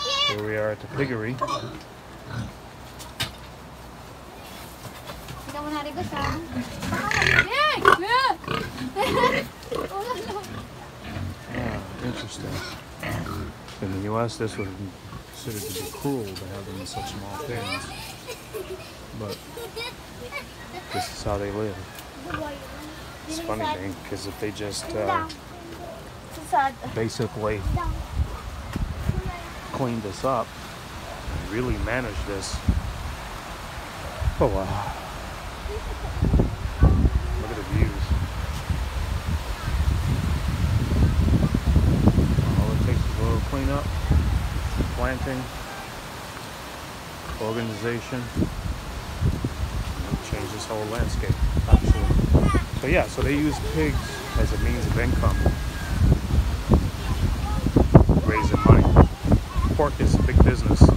Here we are at the piggery. Interesting. In the U.S., this would be considered to be cruel to have them in such small pens. But this is how they live. It's a funny thing, because if they just basically cleaned this up and really managed this, oh wow. Look at the views. All it takes is a little cleanup, planting, organization, and change this whole landscape, actually. So yeah, so they use pigs as a means of income, raising money. Pork is a big business.